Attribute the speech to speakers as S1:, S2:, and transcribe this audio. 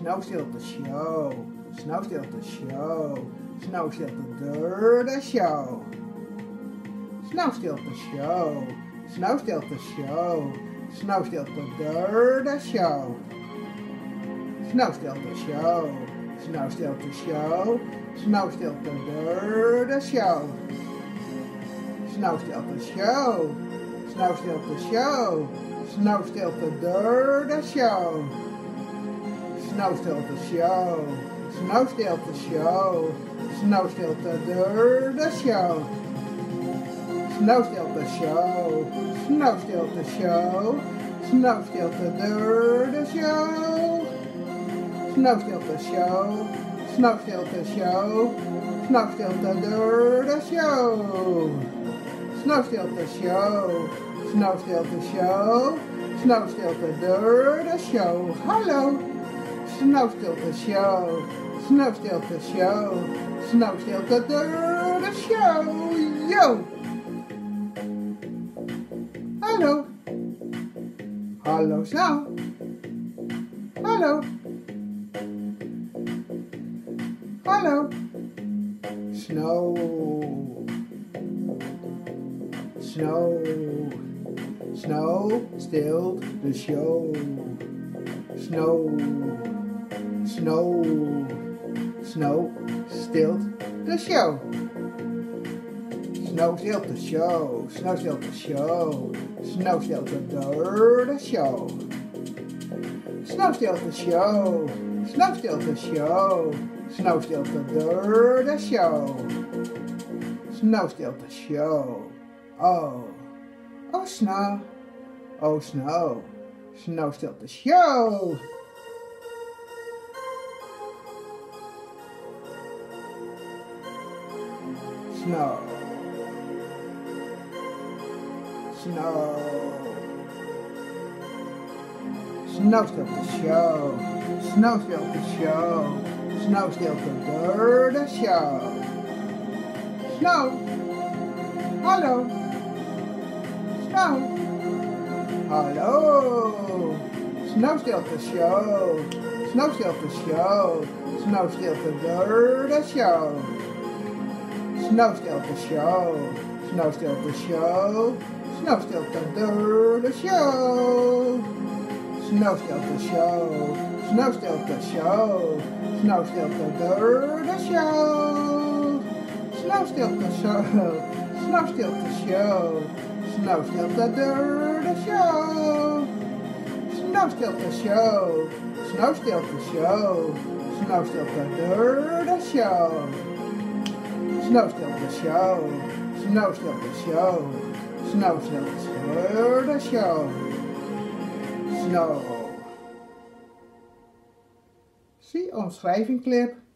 S1: Snauwstilte show. Snauwstilte show. Snauwstilte door de show. Snauwstilte show. Snauwstilte show. Snauwstilte door de show. Snauwstilte show. Snauwstilte show. Snauwstilte door de show. Snauwstilte show. Snauwstilte show. Snauwstilte door de show. Snauwstilte show. Snauwstilte show. Snauwstilte door de show. Snauwstilte show. Snauwstilte show. Snauwstilte door de show. Snauwstilte show. Snauwstilte show. Snauwstilte door de show. Snauwstilte show. Snauwstilte show. Snauwstilte door de show. Hallo. Snauwstilte show. Snauwstilte show. Snauwstilte door de show. Yo. Hallo. Hallo snauw. Hallo. Hallo. Snow. Snow. Snow stilt the show. Snow. Snow. Snow stilt the show. Snow stilt the show. Snow stilt the show. Snow stilt door the show. Snow stilt the show. Snow stilt the show. Snow stilt door the show. Snow stilt the show. Oh. Oh snow. Oh snow. Snow stilt the show. Snow. Snow. Snow stilt the show. Snow stilt the show. Snow stilt door de show. Snow. Hallo. Snow. Hallo. Snow stilt the show. Snow stilt the show. Snow stilt door de show. Snow stilt the show. Snow stilt the show. Snow stilt door de show. Snow stilt the show. Snow stilt the show. Snow stilt door de show. Snow stilt the show. Snow stilt the show. Snow stilt door de show. Snow stilt the show. Snow stilt the show. Snow stilt door de show. Snow stilt the show. Snow stilt the show. Snow stilt door de show. Snow. Zie omschrijving clip.